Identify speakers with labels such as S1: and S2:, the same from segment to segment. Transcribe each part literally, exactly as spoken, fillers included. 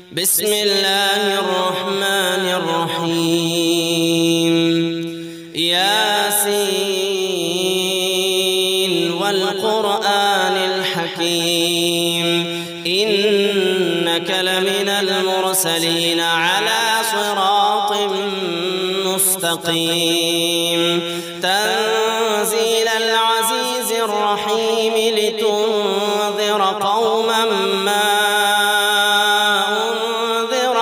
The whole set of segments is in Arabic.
S1: بسم الله الرحمن الرحيم ياسين والقرآن الحكيم إنك لمن المرسلين على صراط مستقيم تنزيل العزيز الرحيم لتنذر قوما ما أنذر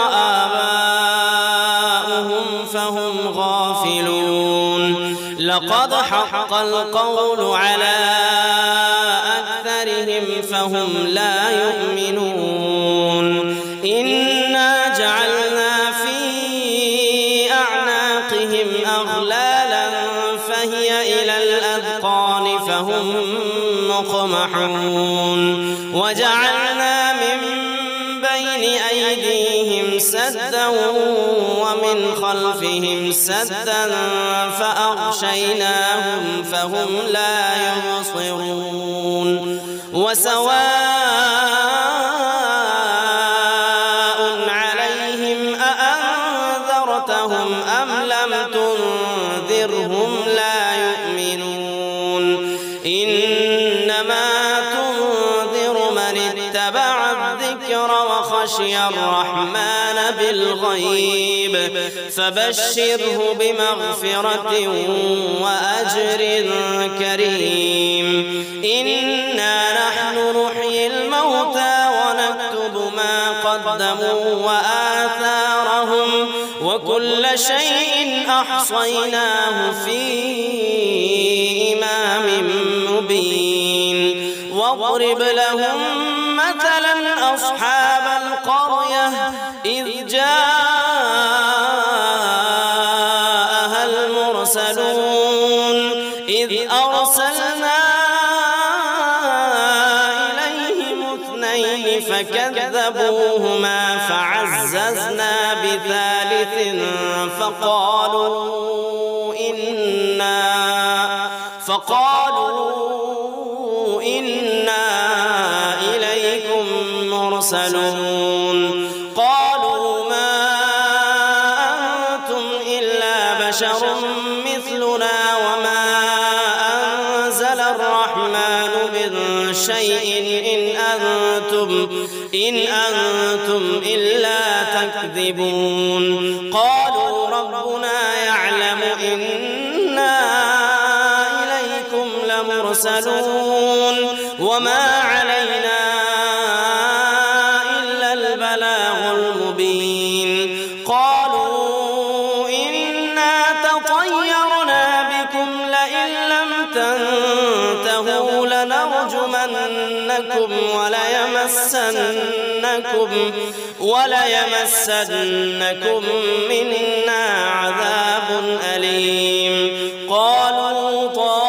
S1: آباؤهم فهم غافلون لقد حق القول على أكثرهم فهم لا يؤمنون إنا جعلنا في أعناقهم أغلالا فهي إلى الأذقان فهم مقمحون وجعلنا من بين أيديهم سدا ومن خلفهم سدا فأغشيناهم فهم لا يبصرون وسواء عليهم أأنذرتهم أم لم تنذرهم لا يؤمنون إنما تنذر من اتبع الذكر وخشي الرحمن بالغيب فبشره بمغفرة وأجر كريم إنا نحن نحيي الموتى ونكتب ما قدموا وآثارهم وكل شيء أحصيناه في إمام مبين واضرب لهم مثلا أصحاب القرية إذ جاءها المرسلون إذ أرسلنا إليهم اثنين فكذبوهما فعززنا بثالث فقالوا إنا فقالوا إنا إليكم مرسلون قالوا ما أنتم إلا بشر مثلنا وما أنزل الرحمن من شيء إن أنتم إن أنتم إلا تكذبون قالوا ربنا يعلم إنا إليكم لمرسلون وما علينا إلا البلاغ المبين قالوا إنا تطيرنا بكم لئن لم تنتهوا لنرجمنكم وليمسنكم وليمسنكم منا عذاب أليم قالوا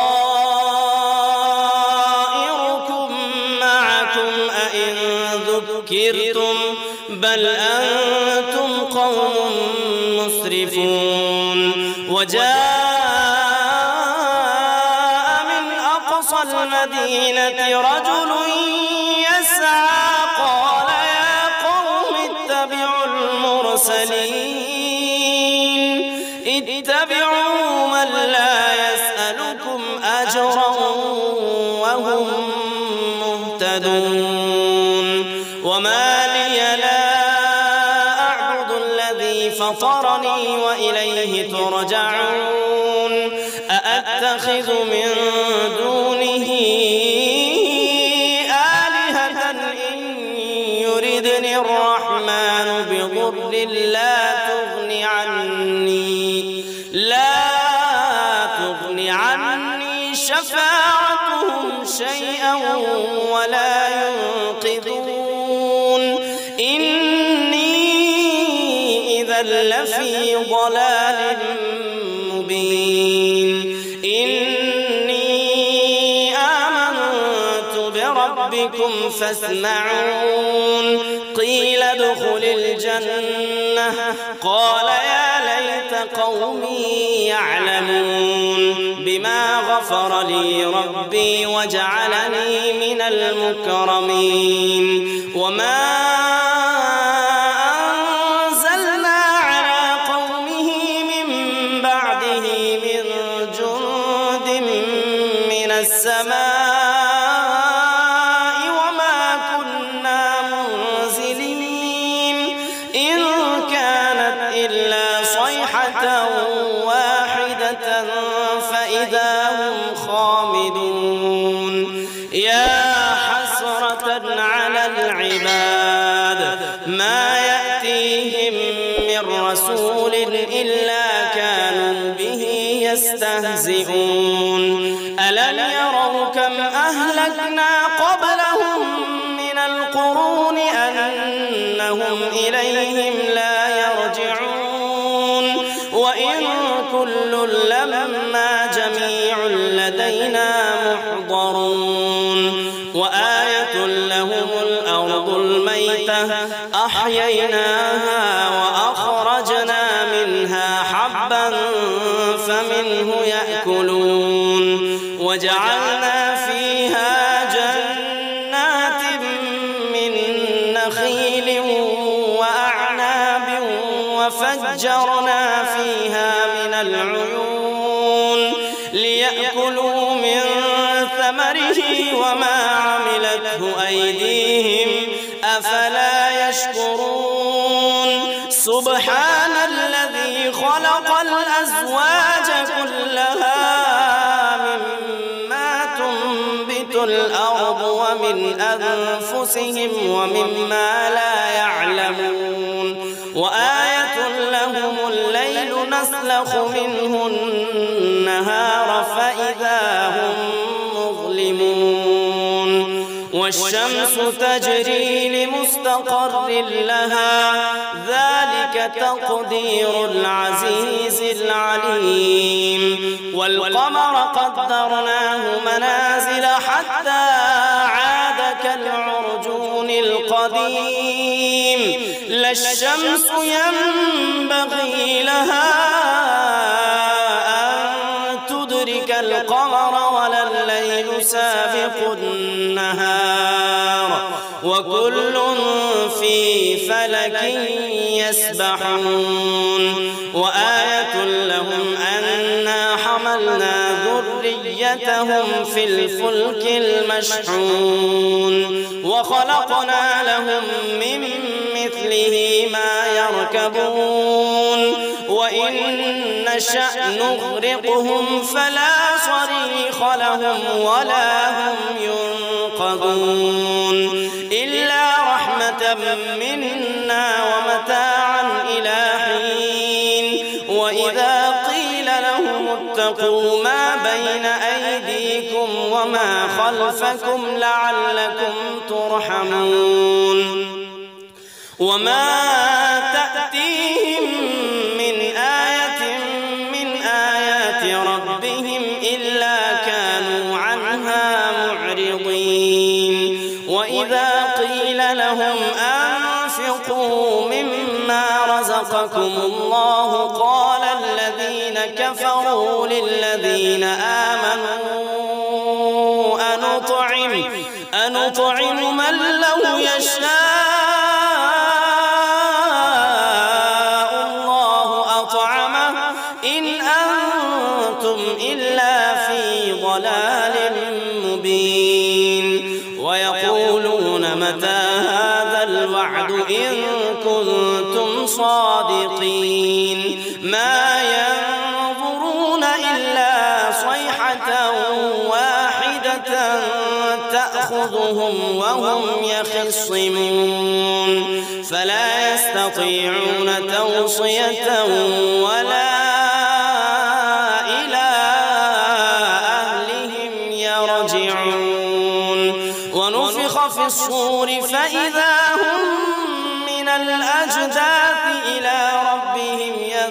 S1: طائركم معكم أئن ذكرتم بل أنتم قوم مسرفون وجاء من أقصى المدينة رجل يسعى قال يا قوم اتبعوا المرسلين اتبعوا من لا يسألكم أجرا وهم مهتدون وما لي لا أعبد الذي فطرني وإليه ترجعون أأتخذ من دونه آلهة إن يردني الرحمن بضر لا تغني عني لا تغني عني شفاعتهم شيئا ولا ينقذون إني إذا لفي ضلال مبين إني آمنت بربكم فاسمعون قيل ادخل الجنة قال يا ليت قومي يعلمون بما غفر لي ربي وجعلني من المكرمين وما إلا صيحة واحدة فإذا هم خامدون يا حسرة على العباد ما يأتيهم من رسول إلا كانوا به يستهزئون ألم يروا كم أهلكنا قبلهم من القرون أنهم إليهم لا يرجعون وإن كل لما جميع لدينا محضرون وآية لهم الأرض الميتة أحييناها وأخرجنا منها حبا فمنه يأكلون وجعلنا فيها جنات من نخيل وأعناب وفجرنا فيها من العيون ليأكلوا من ثمره وما عملته أيديهم أفلا يشكرون سبحان الذي خلق الأزواج كلها مما تنبت الأرض ومن أنفسهم ومما لا يعلمون وآية لهم الليل نسلخ منه النهار فإذا هم مظلمون والشمس تجري لمستقر لها ذلك تقدير العزيز العليم والقمر قدرناه منازل حتى عاد كالعرجون القديم لا الشمس ينبغي لها أن تدرك القمر ولا الليل سابق النهار وكل في فلك يسبحون وآية لهم أنا حملنا ذريتهم في الفلك المشحون وخلقنا لهم من مثله ما يركبون وإن نشأ نغرقهم فلا صريخ لهم ولا هم ينقذون إلا رحمة منا ومتاعا إلى حين وإذا قيل لهم اتقوا ما بين أيديكم وما خلفكم لعلكم ترحمون وما تأتيهم من آية من آيات ربهم إلا كانوا عنها معرضين وإذا قيل لهم أنفقوا مما رزقكم الله قال الذين كفروا للذين آمنوا أنطعم أنطعم من لو يشاء الله أطعمه إن أنتم إلا في ضلال مبين ويقولون متى هذا الوعد إن كنتم صادقين ما ينظرون إلا صيحة واحدة تأخذهم وهم يخصمون فلا يستطيعون توصية ولا إلى أهلهم يرجعون ونفخ في الصور فإذا هم من الأجداث إلى ربهم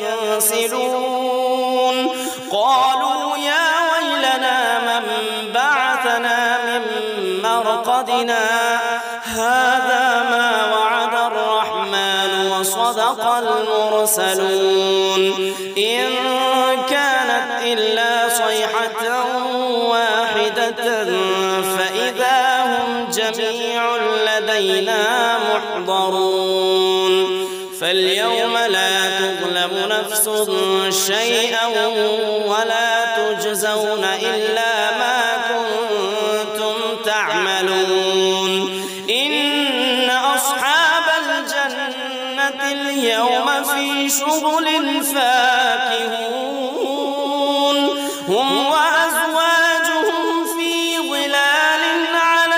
S1: ينسلون قالوا يا ويلنا من بعثنا من مرقدنا هذا ما وعد الرحمن وصدق المرسلون إن كانت إلا صيحة واحدة فإذا هم جميع لدينا محضرون فاليوم لا تظلم نفس شيئا ولا تجزون إلا ما كنتم تعملون إن أصحاب الجنة الجنة اليوم في شغل فاكهون هم وأزواجهم في ظلال على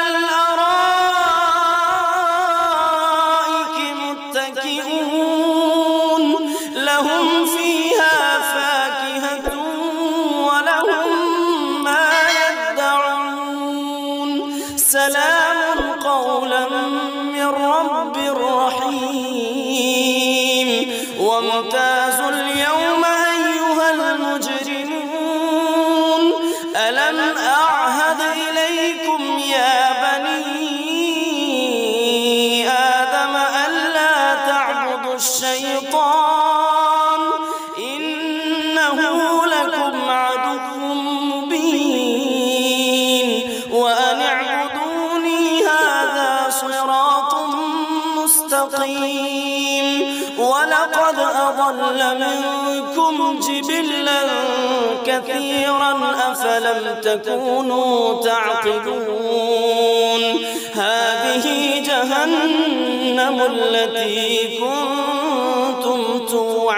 S1: الأرائك متكئون لهم فيها فاكهة ولهم ما يدعون سلام قولا من رب رحيم وامتازوا اليوم أيها المجرمون ألم أعهد إليكم يا بني آدم ألا تعبدوا الشيطان إنه لكم عدو مبين وأن اعبدوني هذا صراط مستقيم ولقد أضل منكم جبلا كثيرا أفلم تكونوا تعقلون هذه جهنم التي كنتم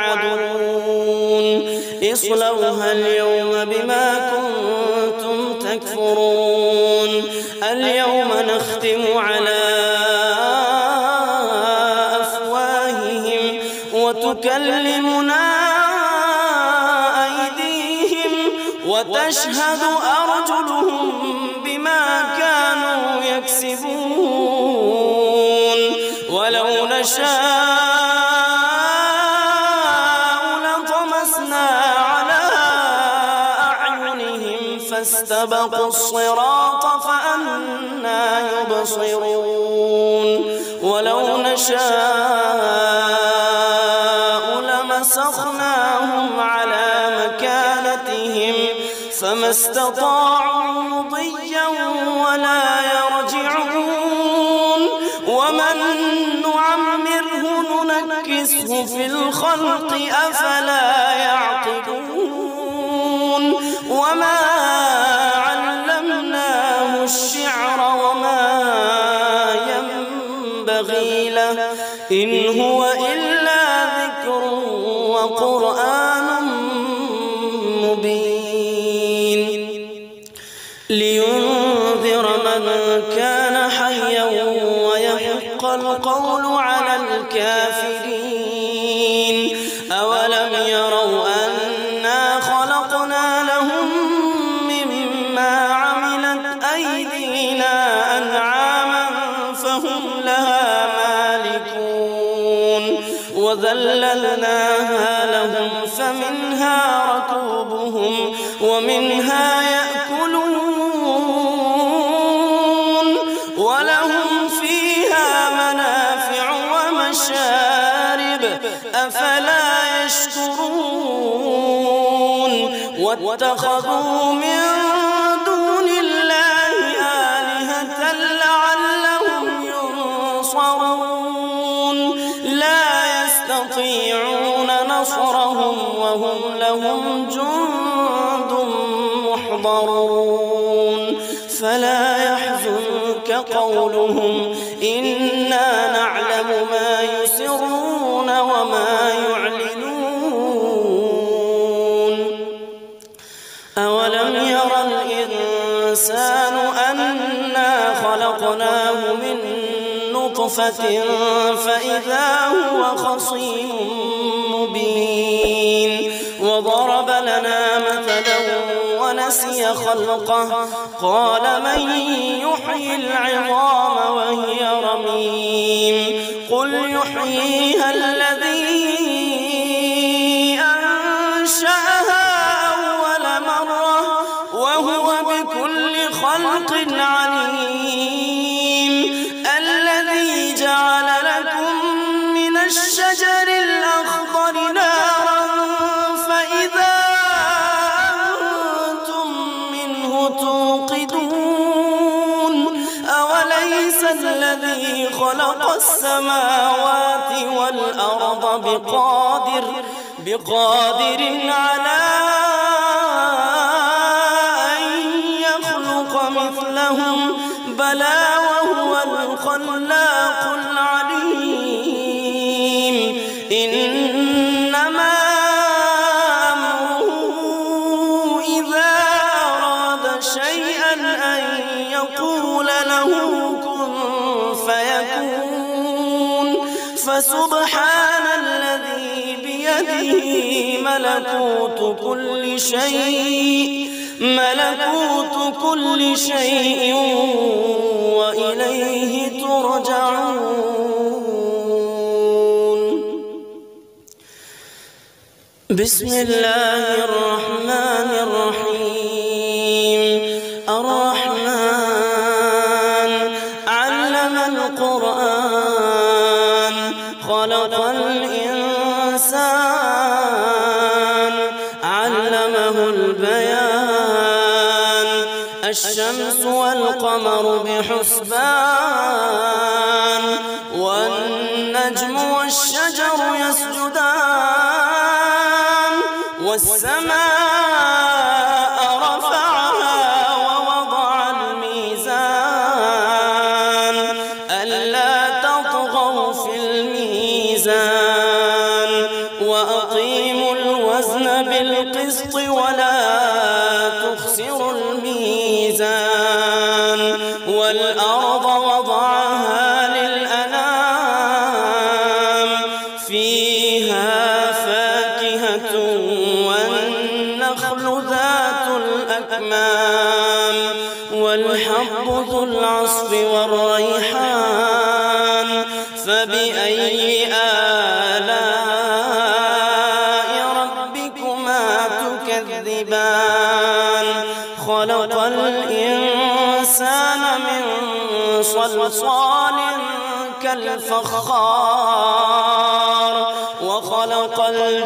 S1: توعدون اصلوها اليوم بما كنتم تكفرون اليوم نختم على أفواههم وتكلمنا أيديهم وتشهد أرجلهم بما كانوا يكسبون ولو نشاء لطمسنا على أعينهم فاستبقوا الصراط فأنى يبصرون ولو نشاء لمسخناهم على مكانتهم فما استطاعوا مضيا ولا يرجعون ومن نعمره ننكسه في الخلق أفلا يعقلون وما علمناه الشعر وما ينبغي له إن هو إلا ذكر وقرآن مبين لينذر من كان حيا ويحق القول على الكافرين أولم يروا أنا خلقنا لهم مما عملت أيدينا أنعاما فهم لها مالكون وذللناها لهم فمنها ركوبهم ومنها يأكلون ولهم فيها منافع ومشارب أفلا يشكرون واتخذوا من دون الله آلهة لعلهم ينصرون لا يستطيعون نصرهم وهم لهم جند محضرون فلا يحزنك قولهم إنا نعلم ما يسرون وما يعلنون أولم ير الإنسان أنا خلقناه من نطفة فإذا هو خصيم مبين وضرب لنا مثلا ونسي خلقه قال من يحيي العظام وهي رميم قل يحييها الذي أنشأها أول مرة وهو بكل خلق عليم الذي جعل لكم من الشجر الأخضر نارا فإذا أنتم منه توقدون أوليس الذي خلق السماوات والأرض بقادر بقادر على أن يخلق مثلهم بلى وهو الخلاق العليم إنما أمره إذا أراد شيئا أن يقول له كن فيكون فسبحان الذي بيده ملكوت كل شيء ملكوت كل شيء وإليه ترجعون. بسم الله الرحمن الرحيم. الرحمن علم القرآن خلق الإنسان علمه البيان الشمس والقمر بحسبان والنجم والشجر يسجدان والسماء رفعها ووضع الميزان ألا تطغوا في الميزان وأقيموا الوزن بالقسط ولا تخسروا الميزان والأرض وضعها للأنام فيها فاكهة والنخل ذات الأكمام والحب ذو العصف والريحان فبأي آلاء ربكما تكذبان خلق الإنسان من صلصال كالفخار وخلق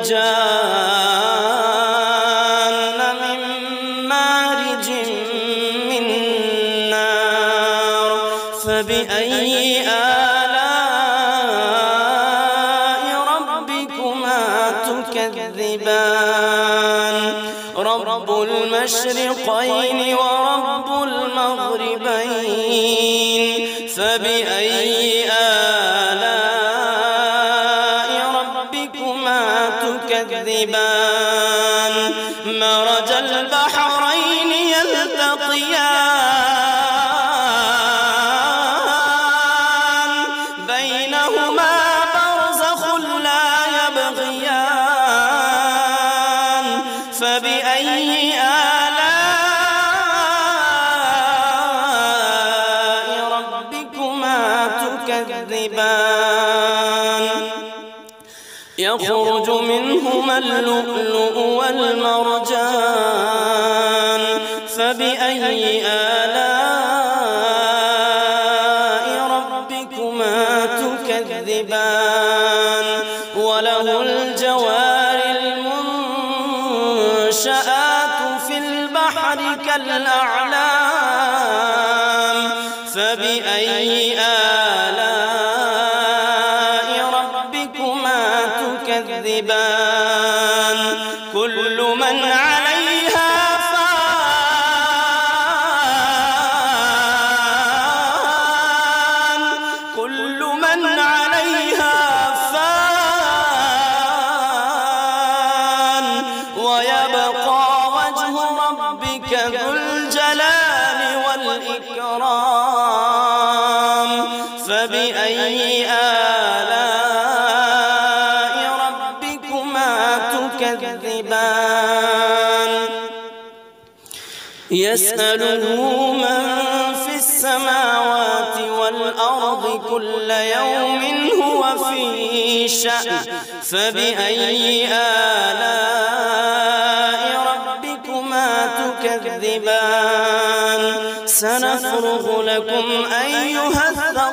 S1: الجان من مارج من نار فبأي آلاء ربكما تكذبان رب المشرقين ورب المغربين فبأي آلاء ربكما تكذبان مرج البحرين يلتقيان بينهما برزخ لا يبغيان فبأي آلاء ربكما تكذبان يخرج منهما اللؤلؤ والمرجان فبأي آلاء ربكما تكذبان وله الجوار المنشآت في البحر كالأعلام فبأي آلاء ربكما تكذبان كل من عليها فان كل من عليها فان ويبقى وجه ربك ذو الجلال والإكرام فبأي آلاء ربكما تكذبان يسأله من في السماوات والأرض كل يوم هو في شأن فبأي آلاء ربكما تكذبان سنفرغ لكم أيها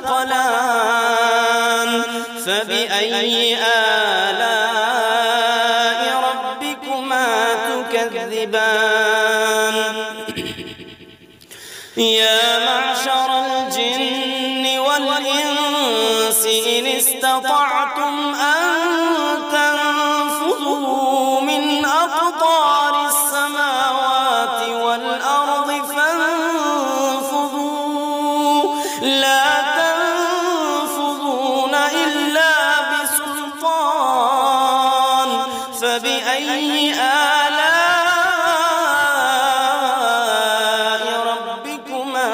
S1: الثقلان فبأي آلاء ربكما تكذبان يا معشر الجن والإنس إن استطعتم أن تنفذوا من أقطار السماوات والأرض فانفذوا لا تنفذون إلا بسلطان فبأي آلاء ربكما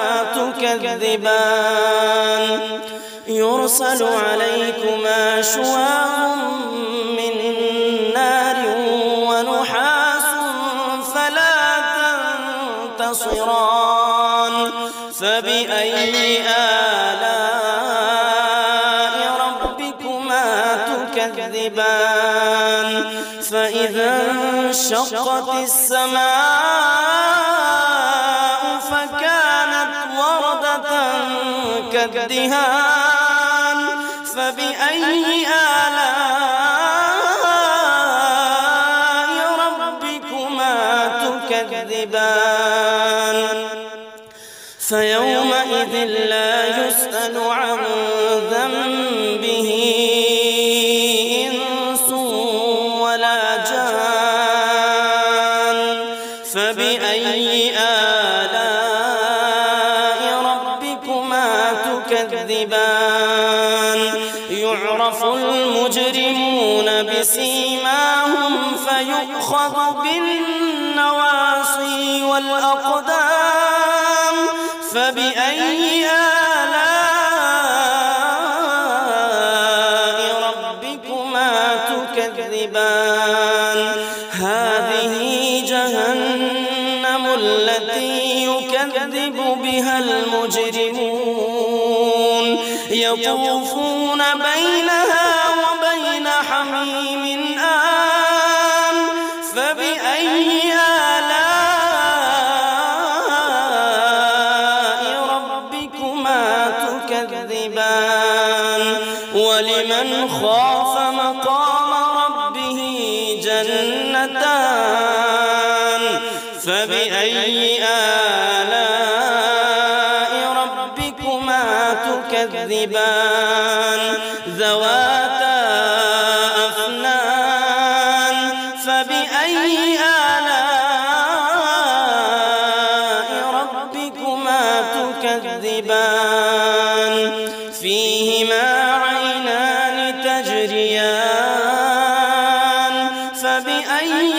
S1: تكذبان يرسل عليكما شواظ من نار ونحاس فلا تنتصران فبأي آلاء ربكما تكذبان فإذا انشقت السماء فكانت وردة كالدهان فبأي آلاء ربكما تكذبان فيومئذ لا يسأل عن ذنبه إنس ولا جان فبأي آلاء ربكما تكذبان يعرف المجرمون بسيماهم فيؤخذ بالنواصي والأقدام فبأي آلاء ربكما تكذبان هذه جهنم التي يكذب بها المجرمون يطوفون بينها وبين حميم آن فبأي آلاء ربكما تكذبان ولمن خاف مقام ربه جنتان فبأي آلاء ربكما تكذبان ذواتا أفنان فبأي آلاء ربكما تكذبان فيهما عينان تجريان فبأي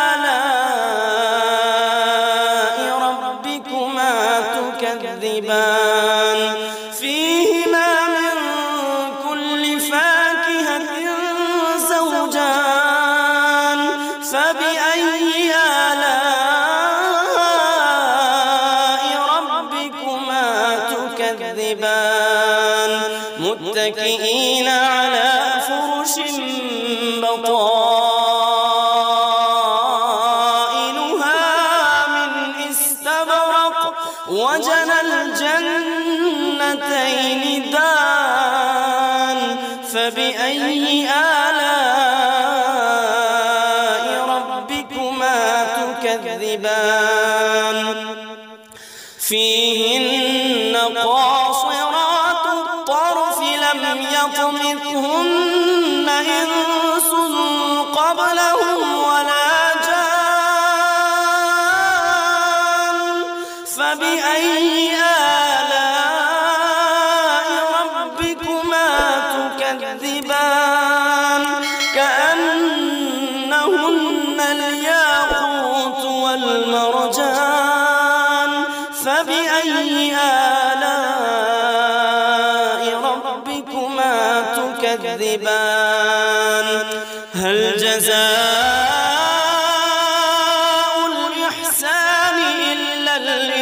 S1: آلاء ربكما تكذبان فيهما من كل فاكهة زوجان فبأي آلاء ربكما تكذبان متكئين على فرش بطائنها من استبرق وجنى الجنتين دان فبأي آلاء ربكما تكذبان فيهن قاصرات الطرف لم يطمثهن إنس قبلهم ولا جان فبأي آلاء ربكما تكذبان كأنهن الياقوت والمرجان فبأي آلاء ربكما تكذبان هل جزاء الإحسان إلا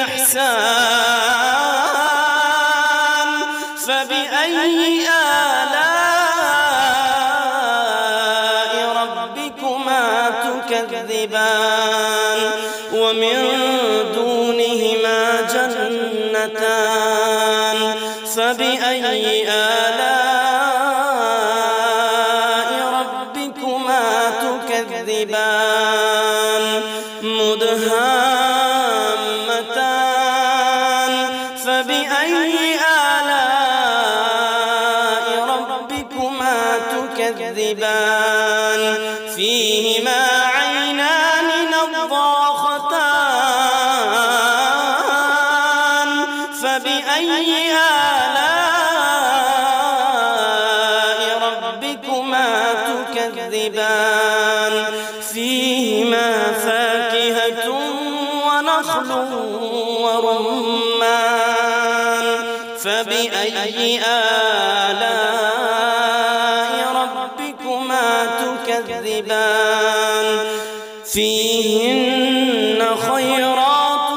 S1: الإحسان فبأي آلاء ربكما تكذبان ومن دونهما جنتان فبأي آلاء ربكما تكذبان مدهامتان فبأي آلاء ربكما تكذبان فيهما عينان نضاختان فبأي آلاء ربكما ربكما تكذبان فيهما فاكهة ونخل ورمان فبأي آلاء ربكما تكذبان فيهن خيرات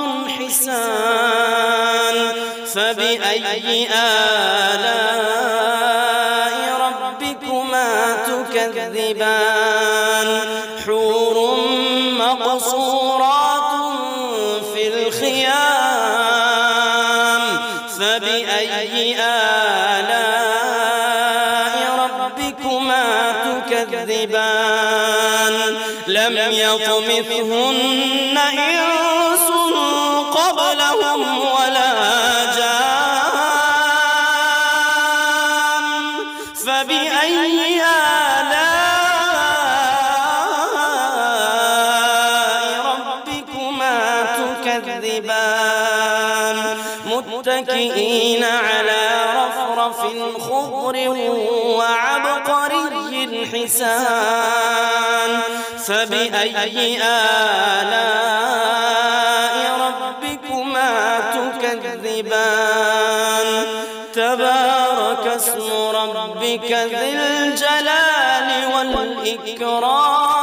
S1: حسان فبأي آلاء ربكما تكذبان حور مقصورات في الخيام فبأي آلاء ربكما تكذبان لم يطمثهن إنس قبلهم ولا جان فبأي آلاء ربكما تكذبان متكئين على رفرف خضر وعبقري حسان فبأي آلاء ربكما تكذبان تبارك اسم ربك ذي الجلال والإكرام